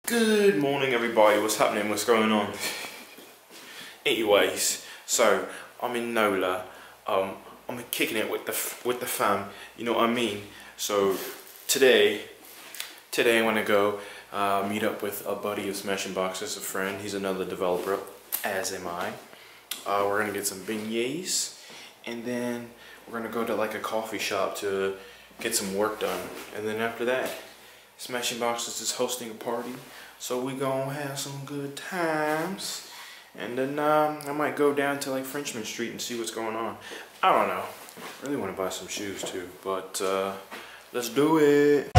Good morning, everybody. What's happening? What's going on? Anyways, so I'm in NOLA. I'm kicking it with the fam. You know what I mean? So today I want to go meet up with a buddy of Smashing Boxes, a friend. He's another developer, as am I. We're gonna get some beignets, and then we're gonna go to like a coffee shop to get some work done. And then after that, Smashing Boxes is hosting a party, so we gonna have some good times. And then I might go down to like Frenchman Street and see what's going on. I don't know. I really want to buy some shoes too, but let's do it.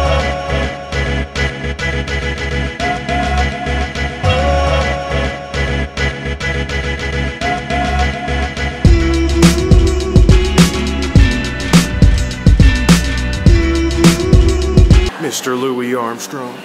Mr. Louis Armstrong.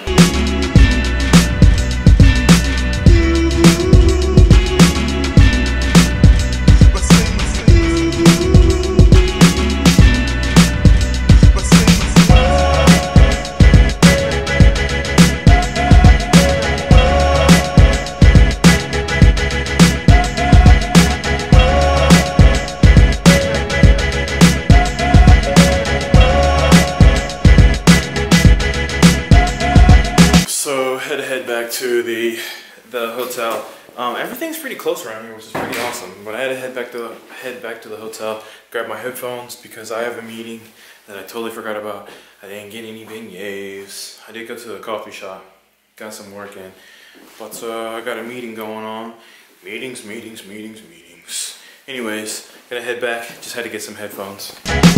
Head back to the hotel. Everything's pretty close around here, which is pretty awesome. But I had to head back to the hotel, grab my headphones because I have a meeting that I totally forgot about. I didn't get any beignets. I did go to the coffee shop, got some work in, but I got a meeting going on. Meetings. Anyways, gonna head back. Just had to get some headphones.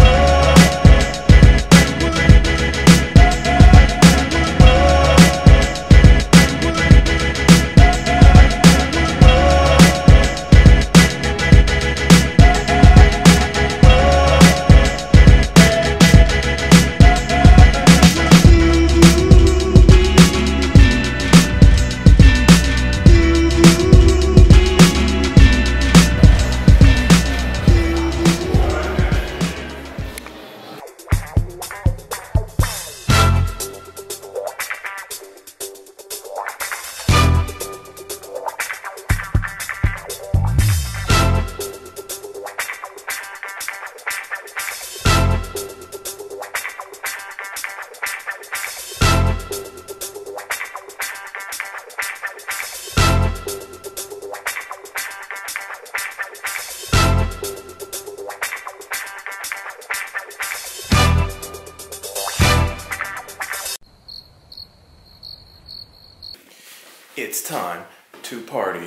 It's time to party.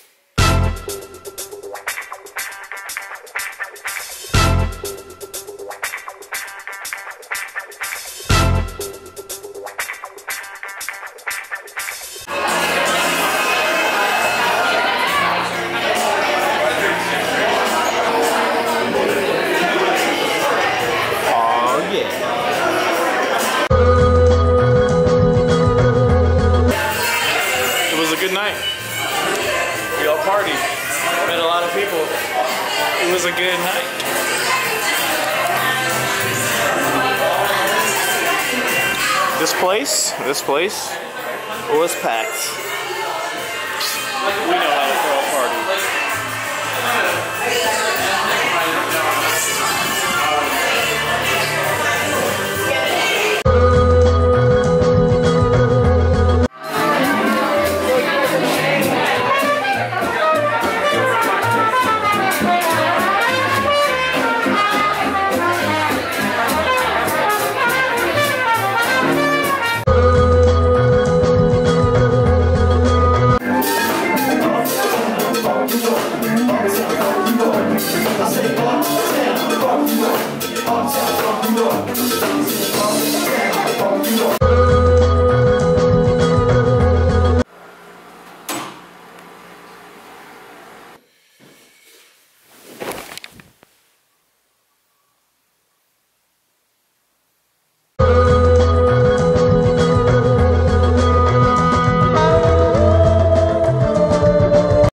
We all partied, met a lot of people. It was a good night. This place was packed. We know how to throw a party.